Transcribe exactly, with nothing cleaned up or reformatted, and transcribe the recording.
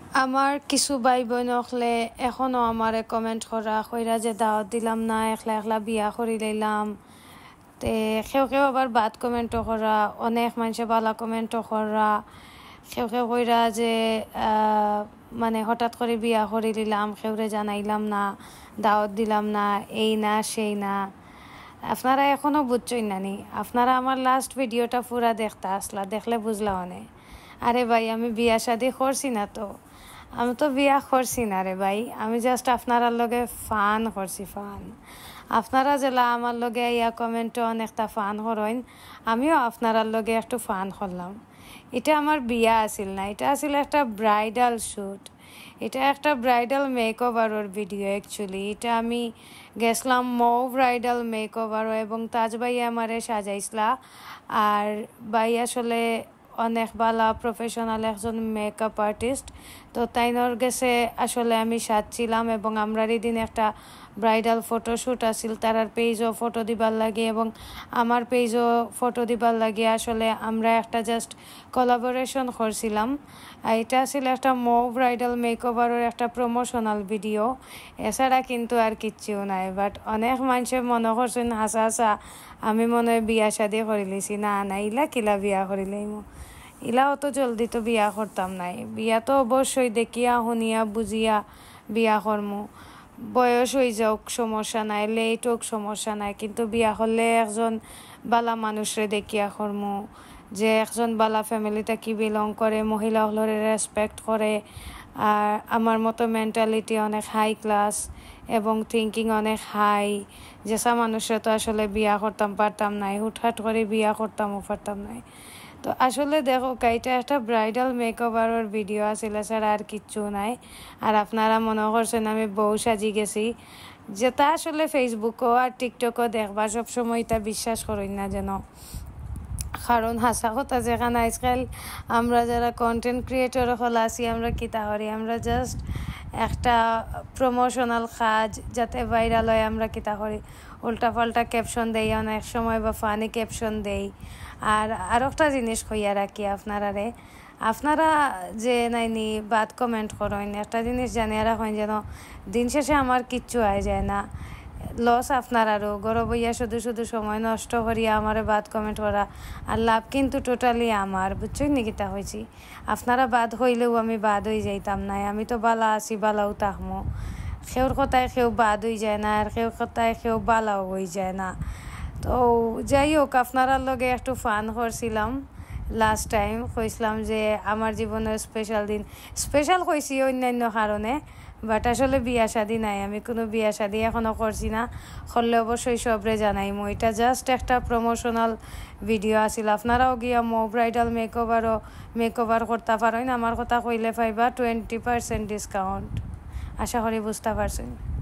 আমার কিছু ভাই বোন হলে এখনও আমারে কমেন্ট করা কইরা যে দাওয়াত দিলাম না, একলা একলা বিয়া করি লইলাম। তে কেউ কেউ আবার বাদ কমেন্টও করা, অনেক মানুষে বালা কমেন্টও করা। কেউ কেউ কইরা যে মানে হঠাৎ করে বিয়া করি দিলাম, কেউরে জানাইলাম না, দাওয়াত দিলাম না, এই না সেই না। আপনারা এখনও বুঝছই না নি? আপনারা আমার লাস্ট ভিডিওটা পুরা দেখতে আসলা, দেখলে বুঝলা অনে। আরে ভাই, আমি বিয়া শাদি করছি না তো, আমি তো বিয়া করছি না রে ভাই। আমি জাস্ট আপনার লগে ফান করছি, ফান। আপনারা যেলা আমার লগে ইয়া কমেন্টে অনেকটা ফান করেন, আমিও আপনার লগে একটু ফান করলাম। এটা আমার বিয়া আসিল না, এটা আসিল একটা ব্রাইডাল শ্যুট। এটা একটা ব্রাইডাল মেকওভারের ভিডিও অ্যাকচুয়ালি। এটা আমি গেছিলাম মৌ ব্রাইডাল মেকওভারও, এবং তাজ ভাই আমারে সাজাইছিলা। আর ভাই আসলে অনেক ভালো প্রফেশনাল একজন মেকআপ আর্টিস্ট। তো তাইনর গেছে আসলে আমি সাজছিলাম, এবং আমরার দিন একটা ব্রাইডাল ফটোশ্যুট আসিল। তারার পেজও ফটো দিবার লাগে এবং আমার পেজও ফটো দিবার লাগে। আসলে আমরা একটা জাস্ট কোলাবোরেশন করছিলাম। এটা আসলে একটা মৌ ব্রাইডাল মেকওভারের একটা প্রমোশনাল ভিডিও, এছাড়া কিন্তু আর কিচ্ছুও নাই। বাট অনেক মানুষের মনে করছেন হাসা হাসা আমি মনে হয় বিয়া শাদি করে লিছি। না না, ইলা কিলা বিয়া করিলাম, ইলা অত জলদি তো বিয়া করতাম নাই। বিয়া তো অবশ্যই দেখিয়া শুনিয়া বুঝিয়া বিয়া করমু। বয়স হয়ে যাওক সমস্যা নাই, লেট হোক সমস্যা নাই, কিন্তু বিয়া করলে একজন বালা মানুষরে দেখিয়া করমু, যে একজন বালা ফ্যামিলিটা কি বিলং করে, মহিলা হলরে রেসপেক্ট করে। আর আমার মতো মেন্টালিটি অনেক হাই ক্লাস এবং থিঙ্কিং অনেক হাই, যেসা মানুষরা তো আসলে বিয়া করতাম পারতাম নাই, হুটহাট করে বিয়া করতামও পারতাম নাই। তো আসলে দেখো, এটা একটা ব্রাইডাল মেকওভারের ভিডিও আছিল, স্যার আর কিচ্ছু নাই। আর আপনারা মনে করছেন আমি বউ সাজি গেছি, যেটা আসলে ফেসবুকও আর টিকটকও দেখবা সবসময় এটা বিশ্বাস করেন না যেন। কারণ হাসা কথা যেখানে আজকাল আমরা যারা কন্টেন্ট ক্রিয়েটর হল আছি, আমরা কি তাহরি, আমরা জাস্ট একটা প্রমোশনাল কাজ যাতে ভাইরাল হয় আমরা কি তাহরি উল্টা পাল্টা ক্যাপশন দেই অনেক সময়, বা ফানি ক্যাপশন দেই। আর আর একটা জিনিস কইয়া রাখি আপনারা রে, আপনারা যে নাইনি বাদ কমেন্ট করেন, একটা জিনিস জানিয়ে রাখেন যেন দিন শেষে আমার কিচ্ছু আয় যায় না। লস আপনার আরও গরব হইয়া শুধু শুধু সময় নষ্ট করিয়া আমার বাদ কমেন্ট করা, আর লাভ কিন্তু টোটালি আমার, বুঝছই নি কিতা হয়েছি। আপনারা বাদ হইলেও আমি বাদ হয়ে যাইতাম না, আমি তো বালা আছি, বালাও তাহমো। সেওর কথায় সেও বাদ হয়ে যায় না, আর সেও কথায় সেও বালাও হয়ে যায় না। তো যাই হোক, আপনারা লগে একটু ফান করছিলাম লাস্ট টাইম। কইছিলাম যে আমার জীবনের স্পেশাল দিন, স্পেশাল কইছি অন্যান্য কারণে, বাট আসলে বিয়া শাদি নাই, আমি কোনো বিয়া শাদি এখনও করছি না। করলে অবশ্যই সবরে জানাইমু। এটা জাস্ট একটা প্রমোশনাল ভিডিও আছিল। আপনারাও গিয়া মো ব্রাইডাল মেকওভারও মেকওভার করতে পারেন। আমার কথা কইলে পাইবা টোয়েন্টি পার্সেন্ট ডিসকাউন্ট। আশা করি বুঝতে পারছেন।